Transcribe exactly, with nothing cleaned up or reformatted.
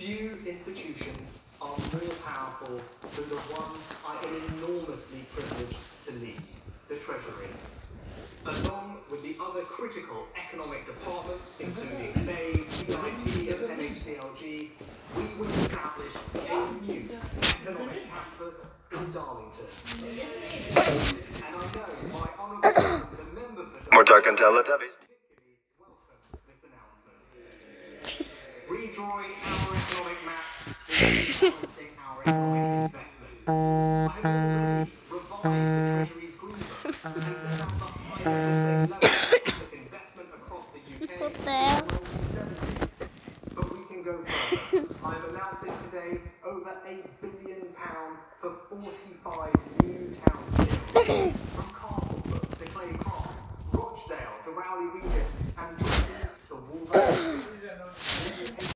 Few institutions are more powerful than the one I am enormously privileged to lead, the Treasury. Along with the other critical economic departments, including B A E, C I T and N H C L G, we will establish a new economic campus in Darlington. And I know my honourable friend, the member for We're talking Teletubbies. welcome this announcement. Redrawing our economic map will be balancing our economic investment. I have already revised the Treasury's green book and set out the highest level of investment across the U K in the nineteen seventies. But we can go further. I am announcing today over a billion pounds for forty-five new townships. From Castleford to Clay Park, Rochdale to Rowley Regis, and Brighton to Wolverhampton.